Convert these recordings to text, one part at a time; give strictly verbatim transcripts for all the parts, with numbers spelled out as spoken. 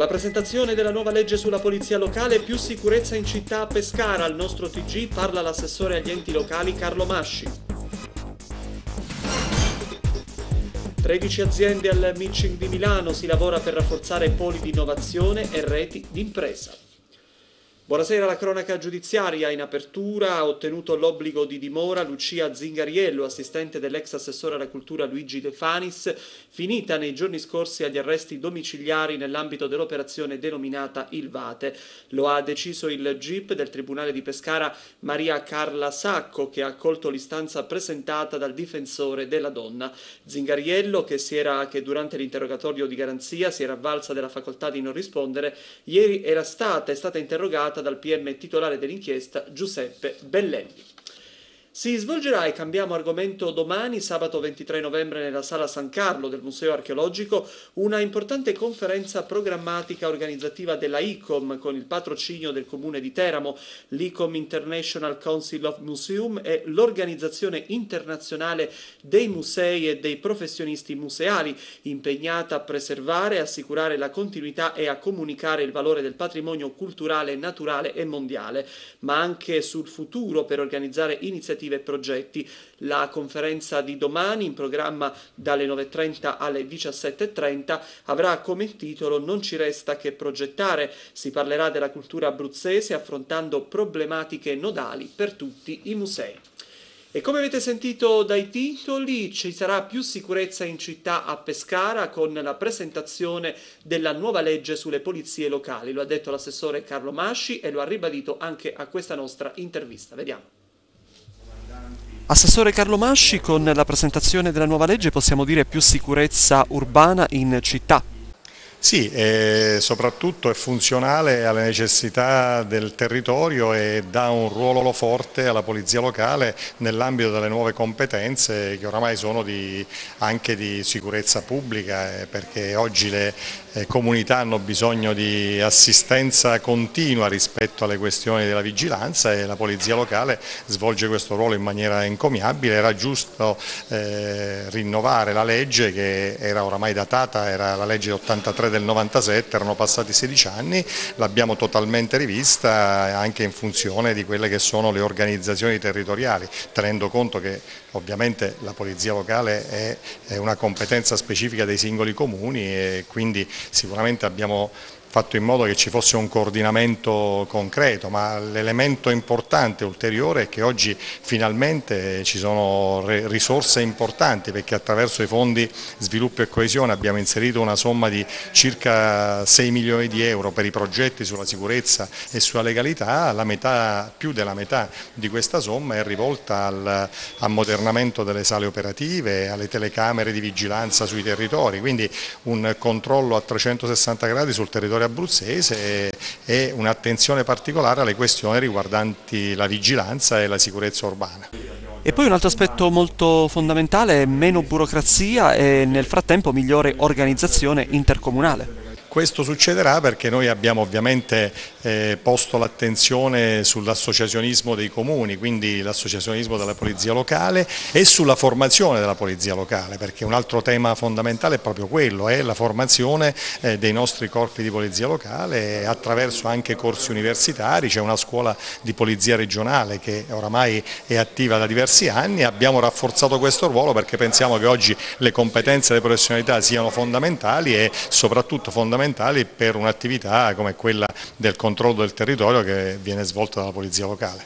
la presentazione della nuova legge sulla polizia locale, più sicurezza in città a Pescara. Al nostro T G parla l'assessore agli enti locali Carlo Masci. tredici aziende al Meeting di Milano, si lavora per rafforzare poli di innovazione e reti d'impresa. Buonasera, la cronaca giudiziaria. In apertura ha ottenuto l'obbligo di dimora Lucia Zingariello, assistente dell'ex assessore alla cultura Luigi De Fanis, finita nei giorni scorsi agli arresti domiciliari nell'ambito dell'operazione denominata Il Vate. Lo ha deciso il G I P del Tribunale di Pescara Maria Carla Sacco, che ha accolto l'istanza presentata dal difensore della donna. Zingariello, che, si era, che durante l'interrogatorio di garanzia si era avvalsa della facoltà di non rispondere, ieri era stata, è stata interrogata dal P M titolare dell'inchiesta Giuseppe Bellelli. Si svolgerà, e cambiamo argomento, domani, sabato ventitré novembre, nella Sala San Carlo del Museo Archeologico, una importante conferenza programmatica organizzativa della I C O M con il patrocinio del Comune di Teramo, l'I C O M International Council of Museum e l'Organizzazione Internazionale dei Musei e dei Professionisti Museali, impegnata a preservare, assicurare la continuità e a comunicare il valore del patrimonio culturale, naturale e mondiale, ma anche sul futuro per organizzare iniziative e progetti. La conferenza di domani, in programma dalle nove e trenta alle diciassette e trenta, avrà come titolo "Non ci resta che progettare". Si parlerà della cultura abruzzese affrontando problematiche nodali per tutti i musei. E come avete sentito dai titoli, ci sarà più sicurezza in città a Pescara con la presentazione della nuova legge sulle polizie locali. Lo ha detto l'assessore Carlo Masci e lo ha ribadito anche a questa nostra intervista. Vediamo. Assessore Carlo Masci, con la presentazione della nuova legge possiamo dire più sicurezza urbana in città? Sì, e soprattutto è funzionale alle necessità del territorio e dà un ruolo forte alla polizia locale nell'ambito delle nuove competenze che oramai sono di, anche di sicurezza pubblica, eh, perché oggi le eh, comunità hanno bisogno di assistenza continua rispetto alle questioni della vigilanza e la polizia locale svolge questo ruolo in maniera encomiabile. Era giusto eh, rinnovare la legge che era oramai datata, era la legge ottantatré del novantasette, erano passati sedici anni, l'abbiamo totalmente rivista anche in funzione di quelle che sono le organizzazioni territoriali, tenendo conto che ovviamente la polizia locale è, è una competenza specifica dei singoli comuni e quindi sicuramente abbiamo fatto in modo che ci fosse un coordinamento concreto, ma l'elemento importante ulteriore è che oggi finalmente ci sono risorse importanti, perché attraverso i fondi sviluppo e coesione abbiamo inserito una somma di circa sei milioni di euro per i progetti sulla sicurezza e sulla legalità. La metà, più della metà di questa somma è rivolta al ammodernamento delle sale operative, alle telecamere di vigilanza sui territori, quindi un controllo a trecentosessanta gradi sul territorio abruzzese e un'attenzione particolare alle questioni riguardanti la vigilanza e la sicurezza urbana. E poi un altro aspetto molto fondamentale è meno burocrazia e nel frattempo migliore organizzazione intercomunale. Questo succederà perché noi abbiamo ovviamente eh, posto l'attenzione sull'associazionismo dei comuni, quindi l'associazionismo della polizia locale e sulla formazione della polizia locale, perché un altro tema fondamentale è proprio quello, è la formazione eh, dei nostri corpi di polizia locale attraverso anche corsi universitari. C'è una scuola di polizia regionale che oramai è attiva da diversi anni. Abbiamo rafforzato questo ruolo perché pensiamo che oggi le competenze e le professionalità siano fondamentali e soprattutto fondamentali per un'attività come quella del controllo del territorio che viene svolta dalla polizia locale.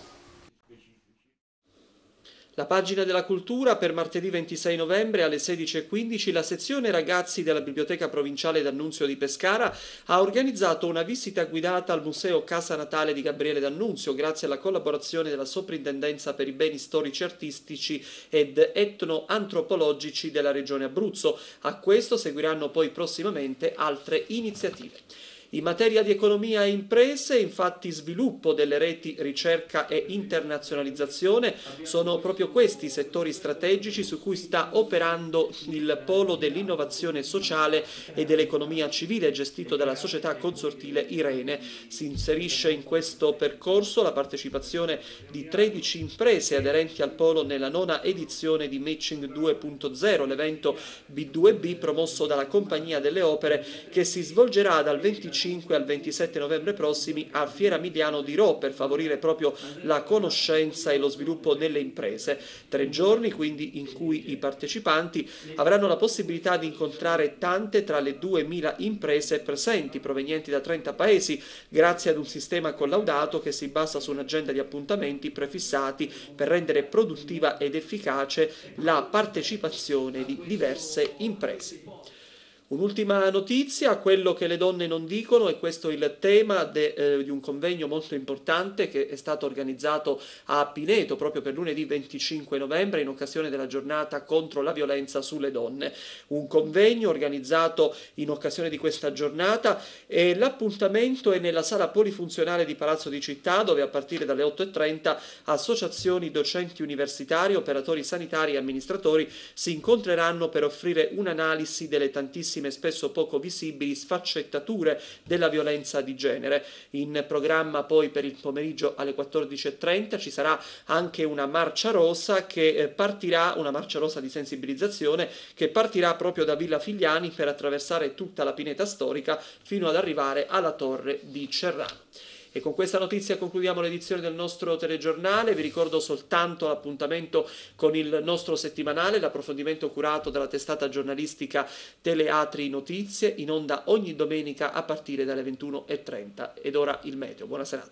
La pagina della cultura: per martedì ventisei novembre alle sedici e quindici la sezione ragazzi della Biblioteca Provinciale D'Annunzio di Pescara ha organizzato una visita guidata al Museo Casa Natale di Gabriele D'Annunzio grazie alla collaborazione della Soprintendenza per i Beni Storici Artistici ed Etnoantropologici della Regione Abruzzo. A questo seguiranno poi prossimamente altre iniziative. In materia di economia e imprese, infatti, sviluppo delle reti, ricerca e internazionalizzazione sono proprio questi i settori strategici su cui sta operando il Polo dell'Innovazione Sociale e dell'Economia Civile gestito dalla società consortile Irene. Si inserisce in questo percorso la partecipazione di tredici imprese aderenti al Polo nella nona edizione di Matching due punto zero, l'evento B due B promosso dalla Compagnia delle Opere che si svolgerà dal venticinque cinque al ventisette novembre prossimi a Fiera Milano di Rho per favorire proprio la conoscenza e lo sviluppo nelle imprese. Tre giorni quindi in cui i partecipanti avranno la possibilità di incontrare tante tra le duemila imprese presenti provenienti da trenta paesi grazie ad un sistema collaudato che si basa su un'agenda di appuntamenti prefissati per rendere produttiva ed efficace la partecipazione di diverse imprese. Un'ultima notizia, quello che le donne non dicono, e questo è il tema de, eh, di un convegno molto importante che è stato organizzato a Pineto proprio per lunedì venticinque novembre in occasione della giornata contro la violenza sulle donne. Un convegno organizzato in occasione di questa giornata e l'appuntamento è nella sala polifunzionale di Palazzo di Città, dove a partire dalle otto e trenta associazioni, docenti universitari, operatori sanitari e amministratori si incontreranno per offrire un'analisi delle tantissime spesso poco visibili sfaccettature della violenza di genere. In programma poi per il pomeriggio alle quattordici e trenta ci sarà anche una marcia rosa che partirà, una marcia rosa di sensibilizzazione che partirà proprio da Villa Figliani per attraversare tutta la pineta storica fino ad arrivare alla Torre di Cerrano. E con questa notizia concludiamo l'edizione del nostro telegiornale. Vi ricordo soltanto l'appuntamento con il nostro settimanale, l'approfondimento curato dalla testata giornalistica Teleatri Notizie, in onda ogni domenica a partire dalle ventuno e trenta. Ed ora il meteo. Buona serata.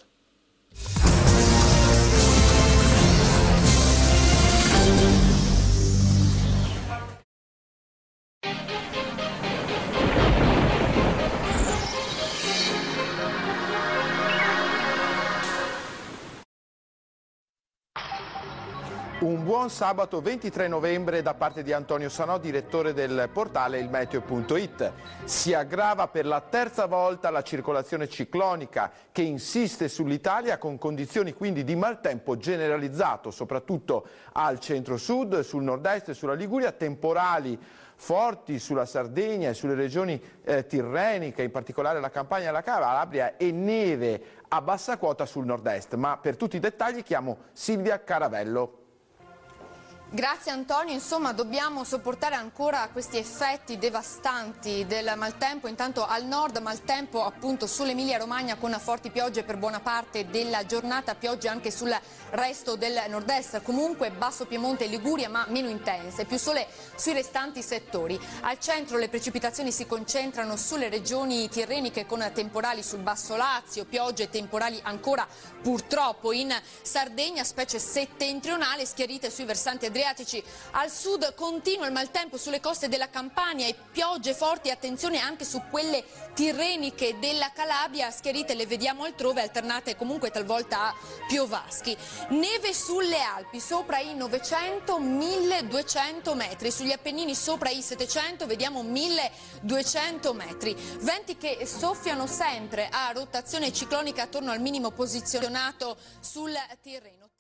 Un buon sabato ventitré novembre da parte di Antonio Sanò, direttore del portale il meteo punto it. Si aggrava per la terza volta la circolazione ciclonica che insiste sull'Italia con condizioni quindi di maltempo generalizzato, soprattutto al centro-sud, sul nord-est e sulla Liguria, temporali forti sulla Sardegna e sulle regioni eh, tirreniche, in particolare la Campania e la Calabria, e neve a bassa quota sul nord-est. Ma per tutti i dettagli chiamo Silvia Caravello. Grazie Antonio, insomma dobbiamo sopportare ancora questi effetti devastanti del maltempo, intanto al nord maltempo appunto sull'Emilia Romagna con forti piogge per buona parte della giornata, piogge anche sul resto del nord-est, comunque basso Piemonte e Liguria ma meno intense, più sole sui restanti settori. Al centro le precipitazioni si concentrano sulle regioni tirreniche con temporali sul basso Lazio, piogge e temporali ancora purtroppo in Sardegna, specie settentrionale, schiarite sui versanti adriatici. Al sud continua il maltempo sulle coste della Campania e piogge forti, attenzione anche su quelle tirreniche della Calabria, schiarite le vediamo altrove, alternate comunque talvolta a piovaschi. Neve sulle Alpi sopra i novecento milleduecento metri, sugli Appennini sopra i settecento vediamo milleduecento metri. Venti che soffiano sempre a rotazione ciclonica attorno al minimo posizionato sul Tirreno.